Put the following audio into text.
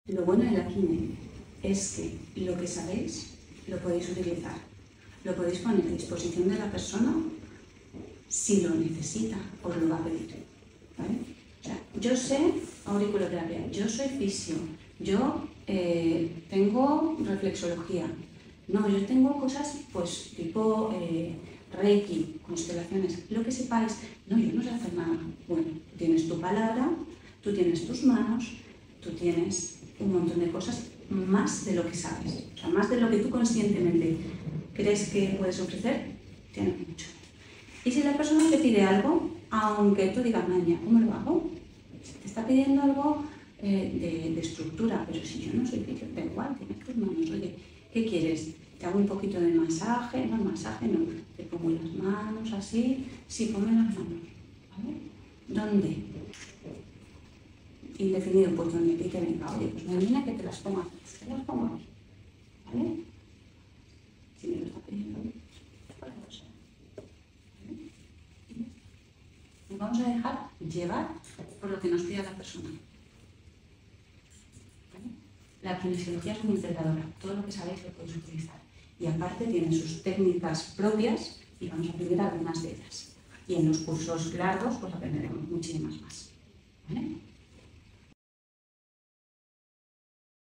Lo bueno de la kine es que lo que sabéis lo podéis utilizar, lo podéis poner a disposición de la persona si lo necesita, os lo va a pedir, ¿vale? O sea, yo sé auriculoterapia, yo soy fisio, yo tengo reflexología, no, yo tengo cosas pues tipo Reiki, constelaciones, lo que sepáis, no, yo no sé hacer nada. Bueno, tienes tu palabra, tú tienes tus manos, tú tienes un montón de cosas más de lo que sabes, o sea, más de lo que tú conscientemente crees que puedes ofrecer, tienes mucho. Y si la persona te pide algo, aunque tú digas, maña, ¿cómo lo hago? Si te está pidiendo algo de estructura, pero si yo no soy fisio, da igual, tienes tus manos, oye, ¿qué quieres? ¿Te hago un poquito de masaje? No, masaje no, te pongo las manos así, sí, ponme las manos, ¿vale? ¿Dónde? Indefinido, pues donde a ti te venga, oye, pues mañana que te las pongo aquí, te las pongo aquí, ¿vale? Si me lo está pidiendo, pues lo sé. Nos vamos a dejar llevar por lo que nos pida la persona. ¿Vale? La kinesiología es muy integradora, todo lo que sabéis lo podéis utilizar. Y aparte tiene sus técnicas propias y vamos a aprender algunas de ellas. Y en los cursos largos pues aprenderemos muchísimas más. ¿Vale?